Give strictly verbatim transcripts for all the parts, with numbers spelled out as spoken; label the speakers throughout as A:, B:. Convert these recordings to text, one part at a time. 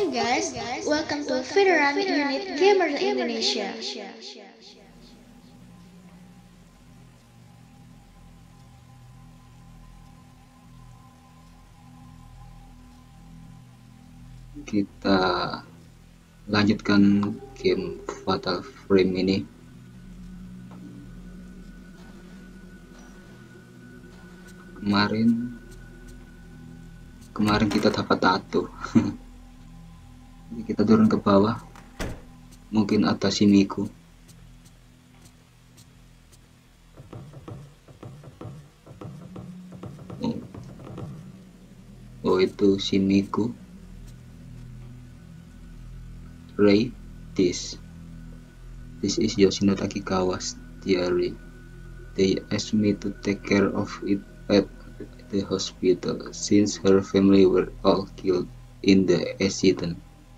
A: Oke guys, welcome to Veteran Unit Gamer Indonesia.
B: Kita lanjutkan game Fatal Frame ini. Kemarin kemarin kita dapat tato. Jadi kita turun ke bawah. Mungkin atas Shimiku. Oh, oh itu Shimiku. Ray, this. This is Yoshino Takikawa's diary. They asked me to take care of it at the hospital since her family were all killed in the accident.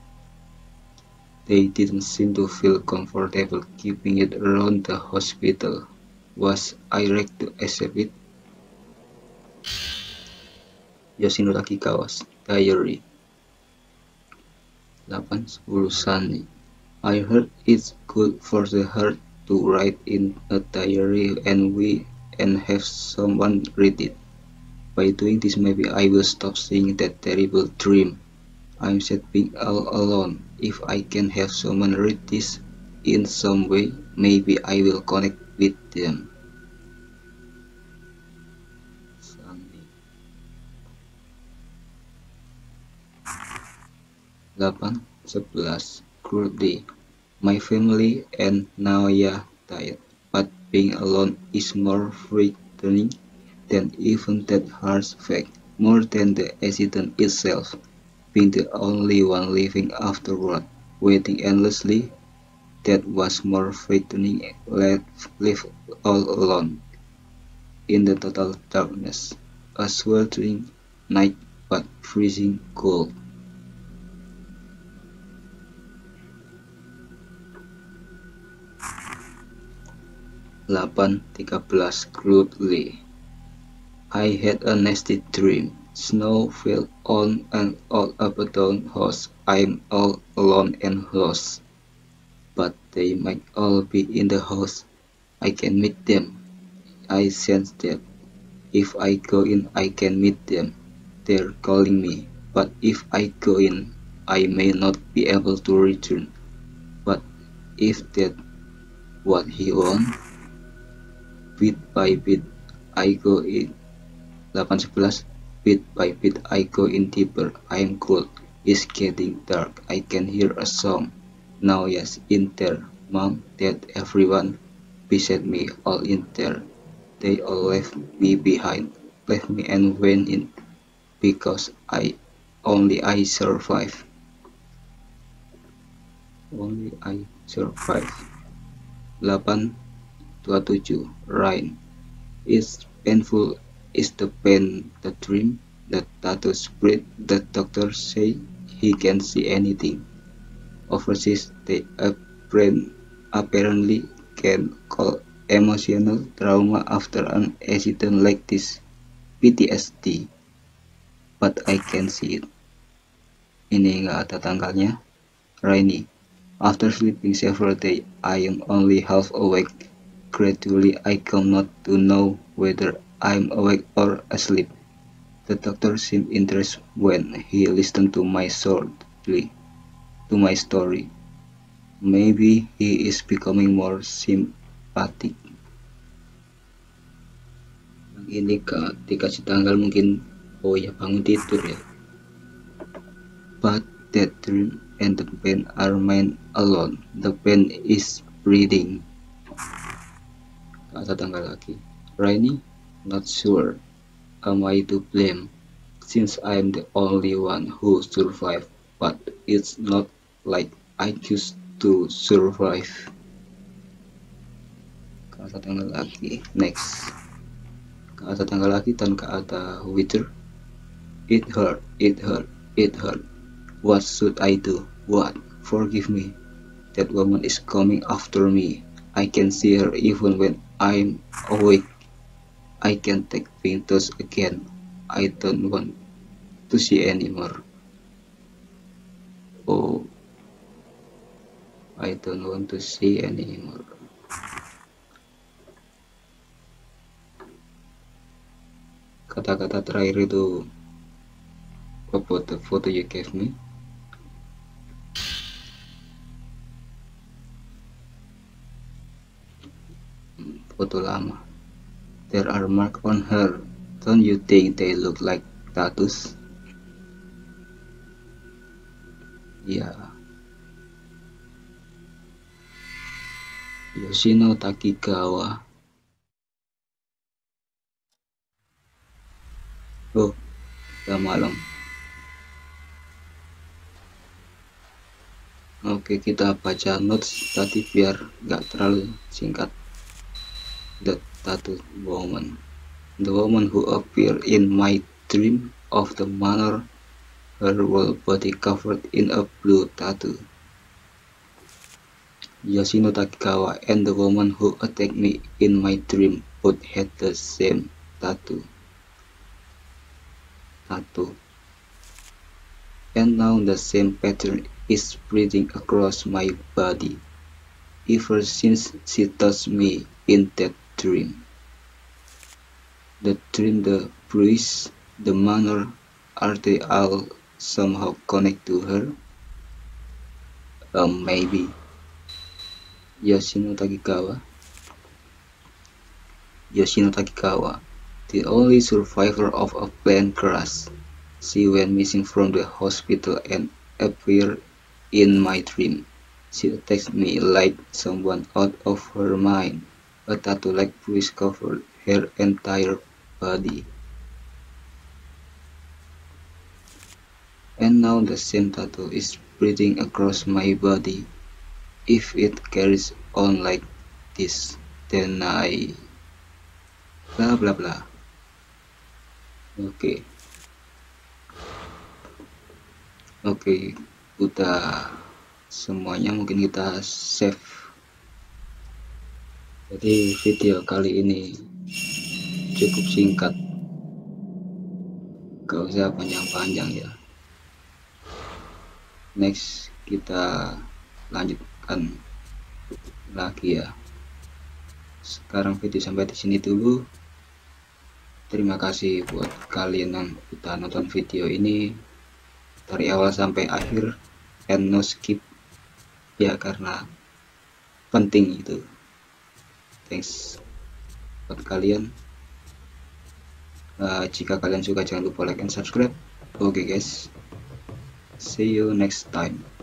B: They didn't seem to feel comfortable keeping it around the hospital. Was I right to accept it? Yoshino Takikawa's diary. delapan sepuluh Sunny. I heard it's good for the heart to write in a diary and we and have someone read it. By doing this maybe I will stop seeing that terrible dream. I'm sad being all alone. If I can have someone read this in some way, maybe I will connect with them. Sunny. delapan sebelas Curly. My family and Naoya died, but being alone is more frightening than even that harsh fact, more than the accident itself. Being the only one living afterward, waiting endlessly, that was more frightening. Live all alone in the total darkness, a sweltering night but freezing cold. delapan tiga belas Crudely. I had a nasty dream. Snow fell on an old abandoned house. I'm all alone and lost. But they might all be in the house. I can meet them. I sense that if I go in, I can meet them. They're calling me. But if I go in, I may not be able to return. But if that's what he wants, bit by bit I go in. delapan sebelas Bit by bit I go in deeper. I'm cold. It's getting dark. I can hear a song. Now yes, in there. Mom, Dad, everyone beside me, all in there. They all left me behind. Left me and went in. Because I only I survive. Only I survive. delapan dua puluh tujuh Rain. It's painful. Is the pain the dream? The tattoo spread. The doctor say he can see anything. Overseas they apparently can call emotional trauma after an accident like this P T S D. But I can see it. Ini nggak ada tanggalnya. Rainy. After sleeping several days, I am only half awake. Gradually, I come not to know whether I'm awake or asleep. The doctor seemed interested when he listened to my story. To my story. Maybe he is becoming more sympathetic. Ini ke dikasih tanggal mungkin oh ya bangun tidur ya. But that dream and the pain are mine alone. The pain is breathing. Ada tanggal lagi. Rainy, not sure. Am I to blame? Since I'm the only one who survived, but it's not like I choose to survive. Ada tanggal lagi. Next. Ada tanggal lagi dan ada wither. It hurt. It hurt. It hurt. What should I do? What? Forgive me. That woman is coming after me. I can see her even when I'm awake. I can take photos again. I don't want to see anymore. Oh, I don't want to see anymore. Kata-kata terakhir itu about the photo you gave me. Foto lama. There are marks on her. Don't you think they look like tattoos? Yeah. Yoshino Takigawa. Oh, udah malam. Oke, kita baca notes tadi biar gak terlalu singkat. The tattooed woman. The woman who appeared in my dream of the manor, her whole body covered in a blue tattoo. Yoshino Takigawa and the woman who attacked me in my dream both had the same tattoo. Tattoo. And now the same pattern is spreading across my body, ever since she touched me in that dream. The dream, the bruise, the manner, are they all somehow connected to her? Um, maybe. Yoshino Takigawa. Yoshino Takigawa, the only survivor of a plane crash. She went missing from the hospital and appeared in my dream. She attacked me like someone out of her mind. A tattoo-like bruise covered her entire body. And now the same tattoo is spreading across my body. If it carries on like this, then I... blah blah blah. Oke. Okay. Oke, okay, udah semuanya, mungkin kita save. Jadi video kali ini cukup singkat, gak usah panjang-panjang ya. Next kita lanjutkan lagi ya. Sekarang video sampai di sini dulu. Terima kasih buat kalian yang udah nonton video ini dari awal sampai akhir and no skip ya, karena penting itu. Thanks buat kalian. Uh, jika kalian suka jangan lupa like and subscribe. Oke okay guys, see you next time.